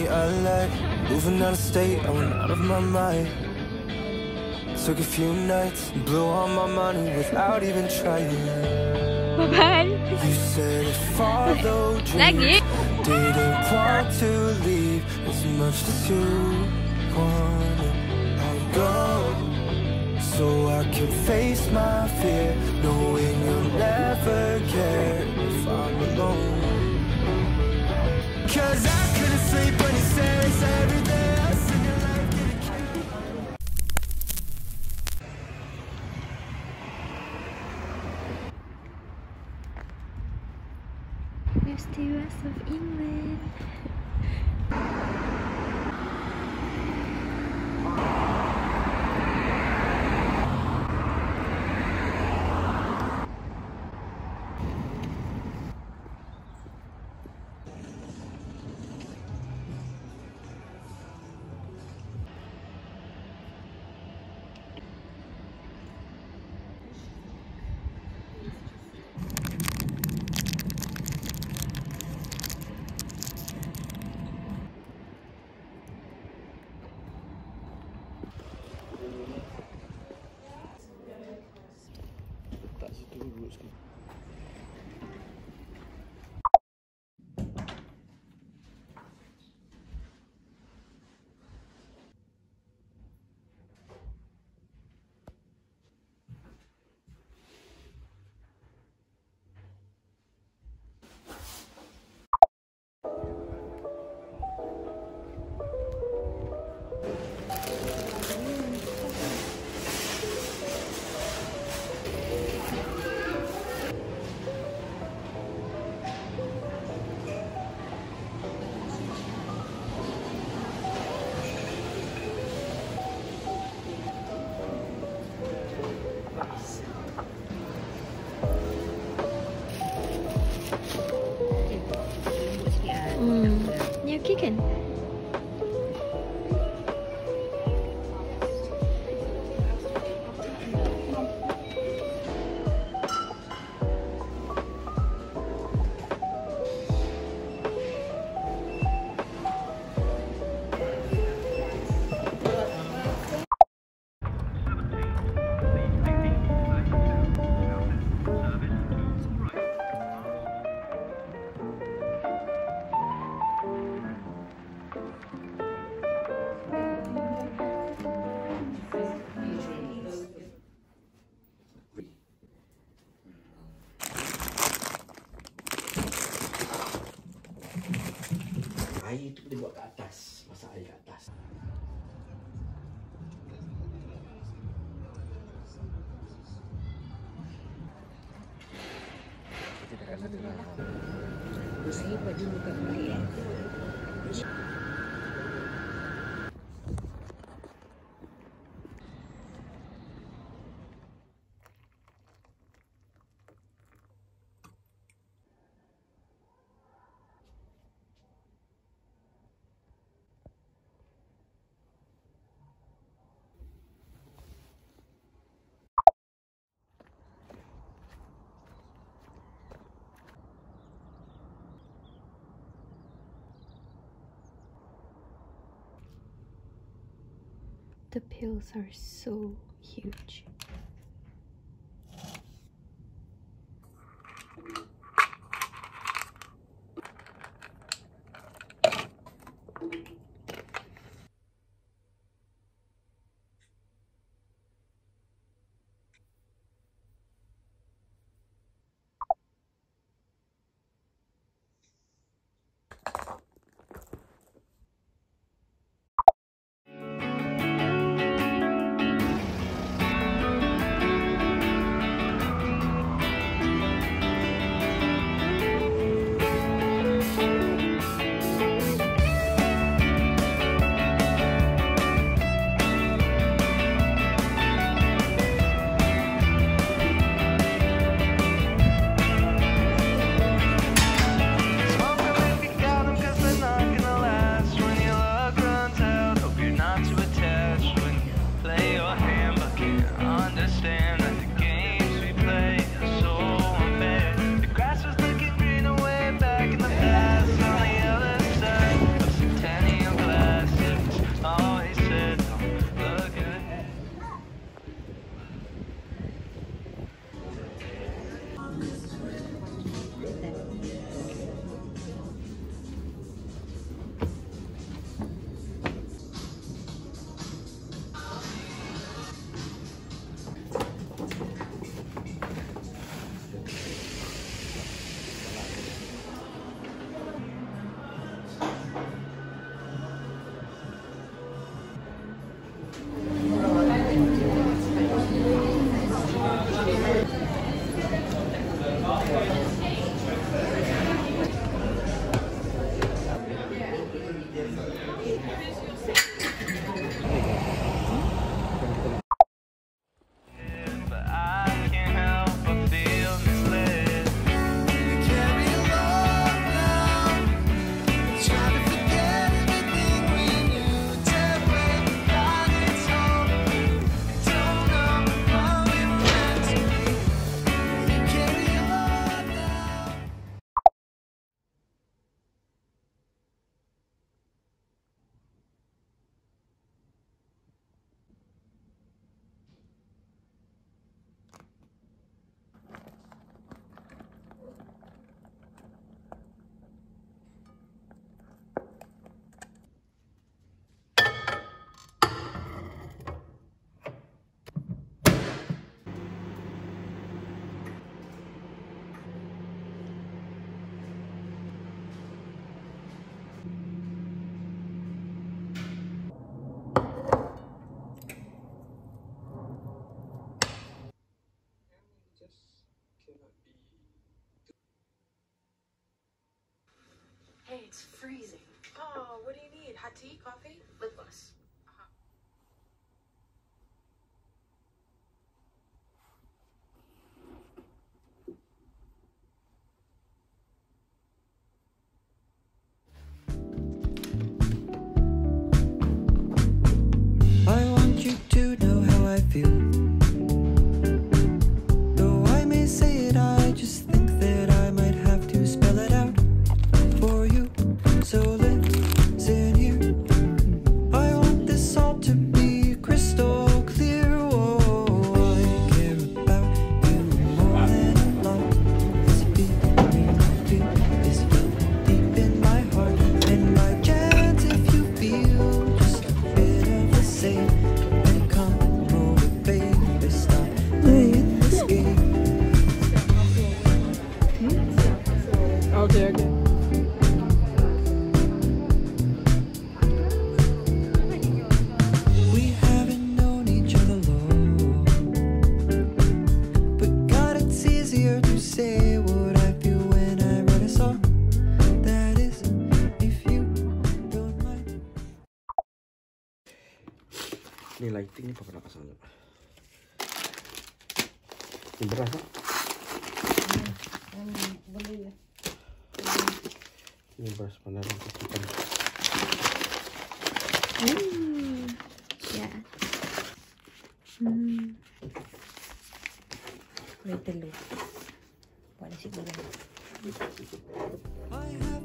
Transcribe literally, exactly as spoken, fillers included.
I lied. Moving out of state, I went out of my mind. Took a few nights, blew all my money without even trying. You said if follow dreams, didn't want to leave as much as you wanted. I'll go so I can face my fear, knowing you'll never care if I'm alone. Cause I couldn't sleep when you said it's everything else in your life getting killed. Here's the rest of England. Chicken. Air tu boleh buat kat atas, masak air kat atas. Saya buat dulu kat balik eh. The pills are so huge. It's freezing. Oh, what do you need? Hot tea, coffee, lip gloss? I want you to know how I feel. Though I may say it, I just think that I might have to spell it out for you. So listen here. I want this all to be crystal clear. Oh, I care about you more than a lot. This feeling I feel is felt deep in my heart. And by chance, if you feel just a bit of the same, then come over, baby, stop playing this game. Okay, okay. We haven't known each other long, but God, it's easier to say what I feel when I write a song. That is, if you don't mind. Ini lighting ni pakai apa sana? Ini beras tak? Ini beras mana yang kita? Mm. Yeah. Mm. May talo. Wala siguro. I have